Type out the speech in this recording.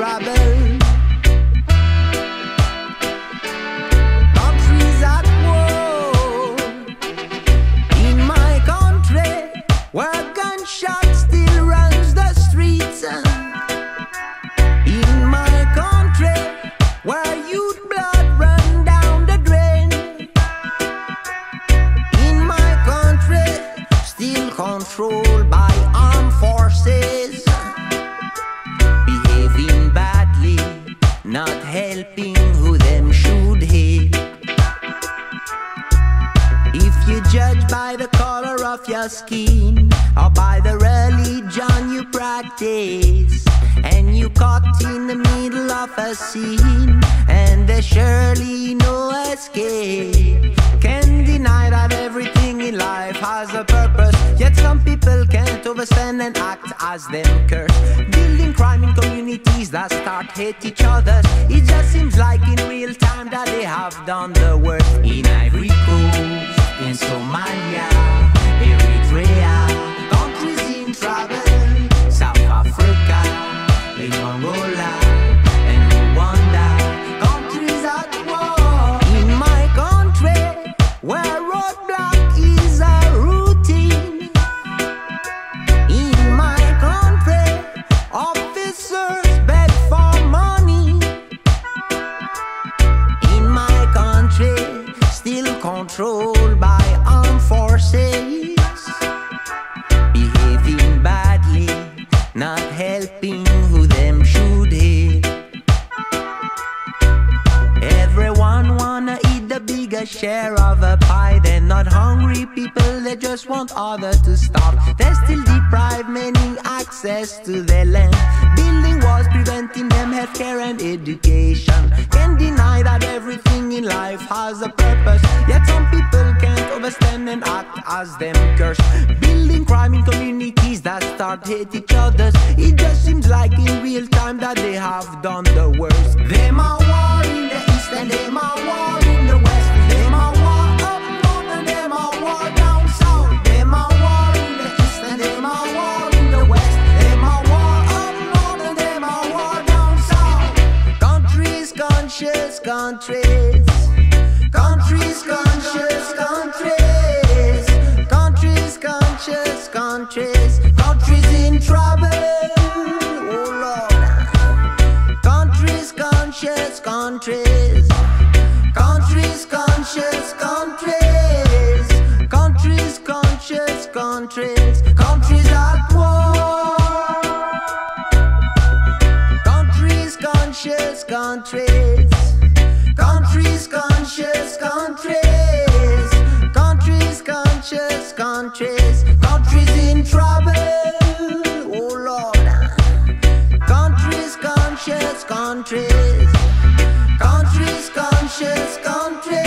trouble. Countries at war. In my country, where gunshot still runs the streets. In my country, where youth blood run down the drain. In my country, still controlled by armed forces, behaving badly, not helping who them should help. If you judge by the color of your skin or by the religion you practice, and you caught in the middle of a scene, and there's surely no escape. Can't deny that everything in life has a purpose, yet some people can't overstand and act as them curse. Building crime in communities that start hate each other. It just seems like in real time that they have done the worst. In Ivory Coast, in Somalia, Eritrea, countries in trouble, South Africa, in Angola and Rwanda, countries at war. In my country, where roadblock is a routine. In my country, officers beg for money. In my country, still controlled by armed forces, behaving badly, not helping who them should help. Everyone wanna eat the bigger share of a pie. They're not hungry people, they just want others to starve. They still deprive many access to their land, building walls preventing them healthcare and education. Can't deny that everything in life has a purpose, yet some people can't overstand and act as them curse. Building crime in communities that start hate each other. It just seems like in real time that they have done the worst. Them are war in the east and them are war in the west. Them are war up north and them are war down south. Them are war in the east and them are war in the west. Them are war up north and them are war down south. Countries conscious, countries. Countries conscious, countries. Countries conscious, countries. Countries in trouble. Oh Lord. Countries conscious, countries. Countries conscious, countries. Countries conscious, countries. Countries at war. Countries conscious, countries. Countries conscious, countries. Countries conscious, countries. Countries in trouble. Oh Lord. Countries conscious, countries. Countries conscious, countries.